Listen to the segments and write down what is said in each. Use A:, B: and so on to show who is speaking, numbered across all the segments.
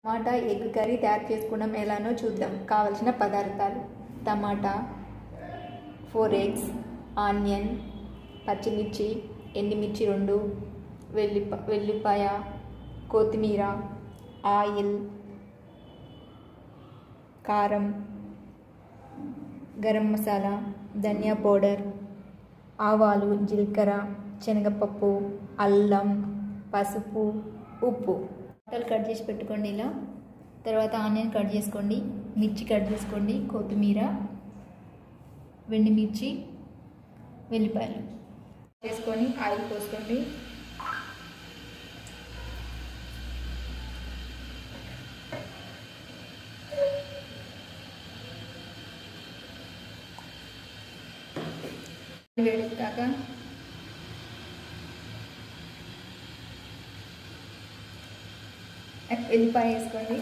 A: Tomato egg curry తయారు చేసుకోవడం ఎలానో చూద్దాం. కావలసిన పదార్థాలు: టమాటా, 4 eggs, ఆనియన్, పచ్చిమిర్చి, ఎండుమిర్చి 2, వెల్లిపాయ, కొత్తిమీర, ఆయిల్, కారం, గరం మసాలా, ధనియా పౌడర్, ఆవాలు, జీలకర్ర, శనగపప్పు, అల్లం, పసుపు, ఉప్పు. టమాటాలు కట్ చేసి పెట్టుకోండి. ఇలా తర్వాత ఆనియన్ కట్ చేసుకోండి, మిర్చి కట్ చేసుకోండి, కొత్తిమీర, ఎండుమిర్చి, వెల్లిపాయలు చేసుకొని ఆయిల్ పోసుకోండి. వేడెక్కాక వెల్లిపాయ వేసుకోండి.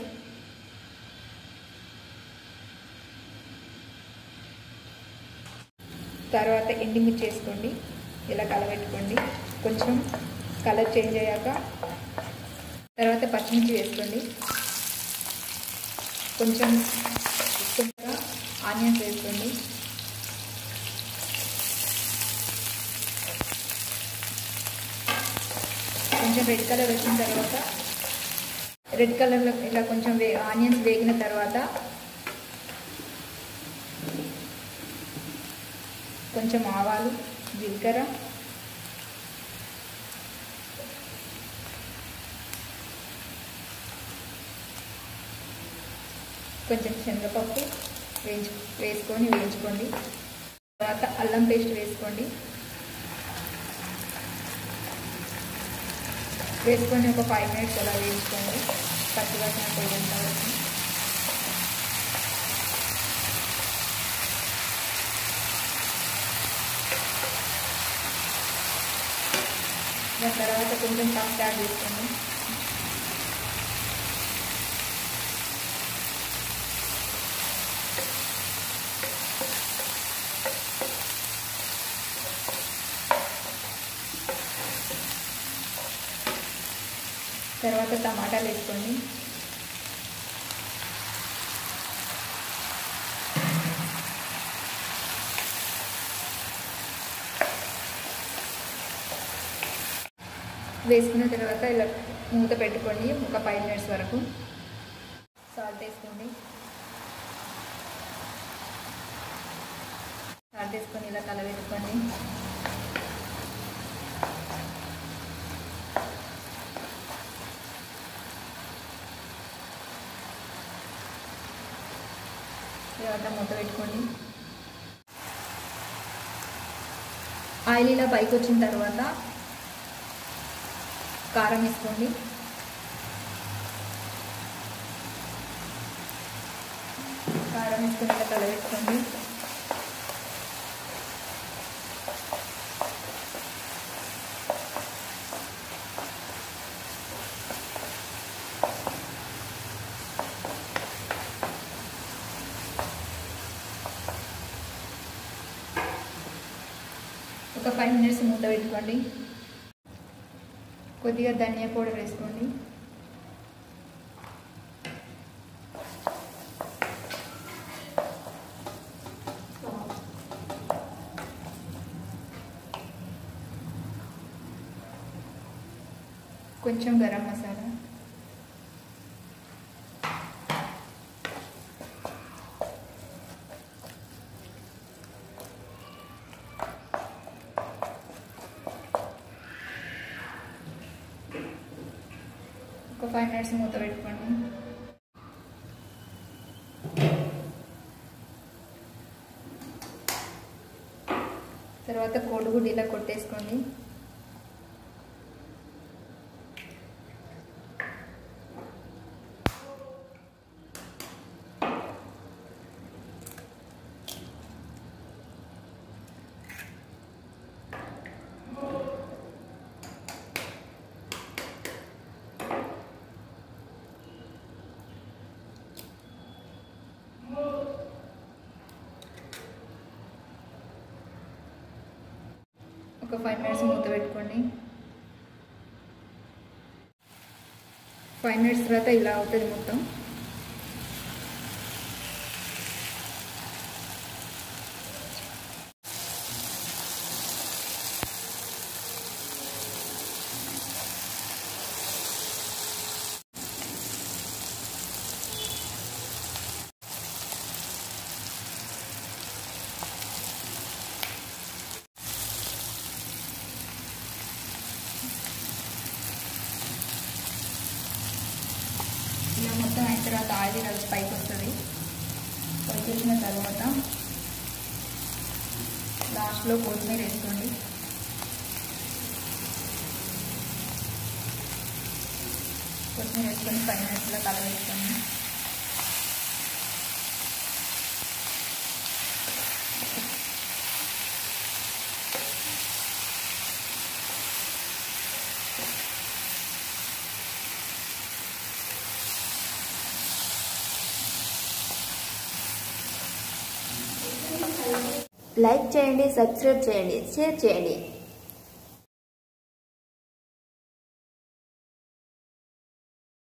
A: తర్వాత ఎండుమిర్చి వేసుకోండి. ఇలా కలబెట్టుకోండి. కొంచెం కలర్ చేంజ్ అయ్యాక తర్వాత పచ్చిమిర్చి వేసుకోండి. కొంచెం ఆనియన్స్ వేసుకోండి. కొంచెం రెడ్ కలర్ వచ్చిన తర్వాత రెడ్ కలర్లో ఇలా కొంచెం ఆనియన్స్ వేగిన తర్వాత కొంచెం ఆవాలు, జీలకర్ర, కొంచెం శనగపప్పు వేసుకొని వేయించుకోండి. తర్వాత అల్లం పేస్ట్ వేసుకొని ఒక 5 minutes అలా వేయించుకోండి. పచ్చివాసన పోయేంత వరకు. దాని తర్వాత కొంచెం పసుపు యాడ్ చేసుకోండి. తర్వాత టమాటాలు వేసుకోండి. వేసుకున్న తర్వాత ఇలా మూత పెట్టుకోండి ఒక 5 minutes వరకు. సాల్ట్ వేసుకోండి. సాల్ట్ వేసుకొని ఇలా కలబెట్టుకోండి. తర్వాత మూత పెట్టుకోండి. ఆయిల్ ఇలా పైకి వచ్చిన తర్వాత కారం వేసుకోండి. కారం వేసుకొని ఇలా కలబెట్టుకోండి. ఒక 5 minutes మూత పెట్టుకోండి. కొద్దిగా ధనియా పౌడర్ వేసుకోండి. కొంచెం గరం మసాలా, ఒక 5 minutes మూత పెట్టుకోండి. తర్వాత కోడిగుడ్డు ఇలా కొట్టేసుకోండి. ఒక 5 minutes మూత పెట్టుకోండి. 5 మినిట్స్ తర్వాత ఇలా అవుతుంది మొత్తం. ఇలా మొత్తం అయిన తర్వాత ఆయిల్ కలిసి పైకి వస్తుంది. పైకి వచ్చిన తర్వాత లాస్ట్లో కొత్తిమీర వేసుకోండి. కొత్తిమీర వేసుకొని 5 మినిట్స్లో కలవేసుకోండి.
B: లైక్ చేయండి, సబ్స్క్రైబ్ చేయండి, షేర్ చేయండి.